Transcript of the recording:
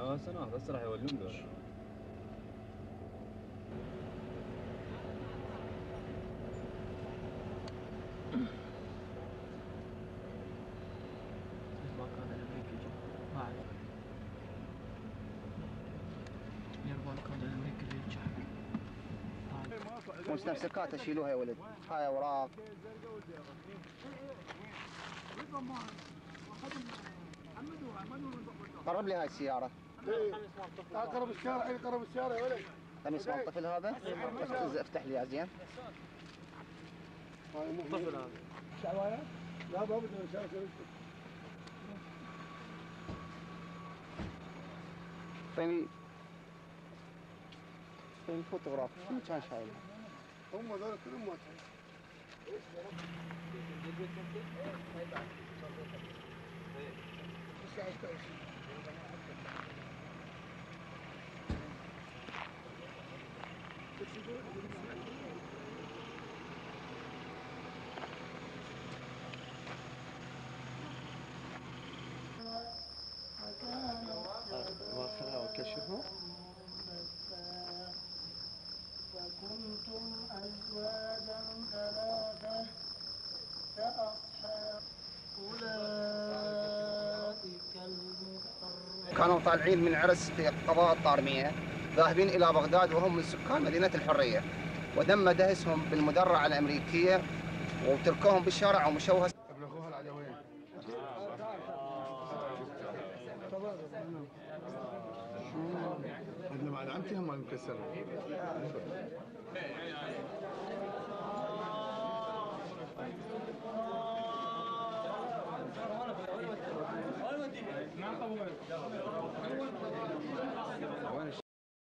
هسه راح يولون دول. مستمسكات اشيلوها يا ولد، هاي اوراق. قرب لي هاي السيارة. قرب الشارع، قرب الشارع يا ولد. قميص مال الطفل هذا؟ افتح لي يا زين. الطفل هذا. شعوايه؟ لا ما بدنا شارع. طيب فوتوغراف شنو كان شايلها؟ هم ذول كلهم ما كشفوا وكنتم أزواجا ثلاثة كأصحاب أولئك المقربون. كانوا طالعين من عرس في قضاء الطارمية ذاهبين إلى بغداد وهم من سكان مدينة الحرية، وتم دهسهم بالمدرعة الأمريكية وتركوهم بالشارع ومشوها. ابلغوها العدوية. هذا مع عمتي هم مكسر. ما